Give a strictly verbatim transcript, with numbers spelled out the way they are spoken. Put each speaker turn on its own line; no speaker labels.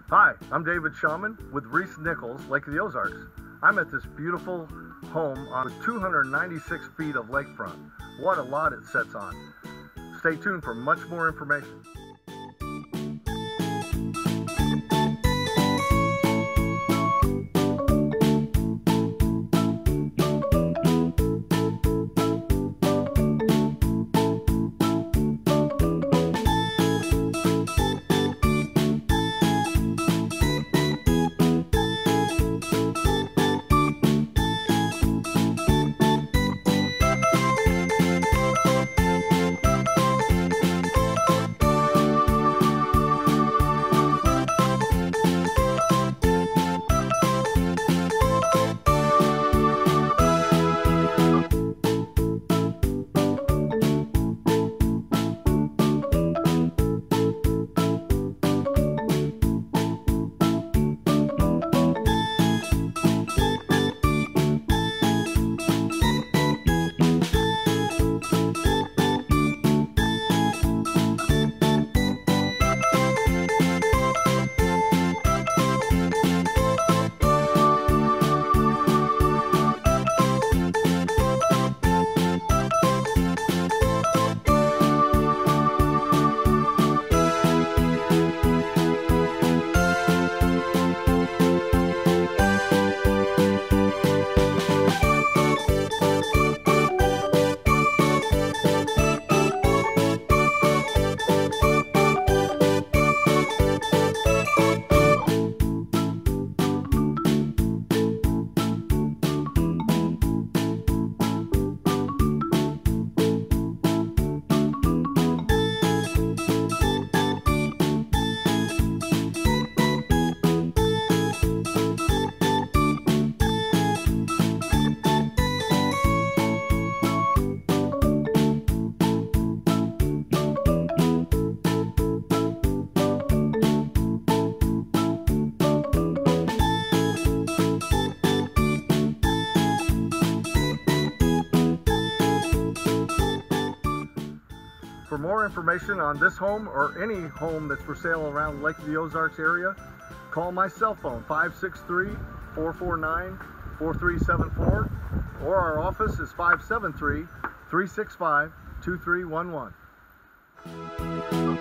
Hi, I'm David Shawman with Reese Nichols, Lake of the Ozarks. I'm at this beautiful home on two hundred ninety-six feet of lakefront. What a lot it sets on. Stay tuned for much more information. For more information on this home or any home that's for sale around Lake of the Ozarks area, call my cell phone five six three, four four nine, four three seven four or our office is five seven three, three six five, two three one one.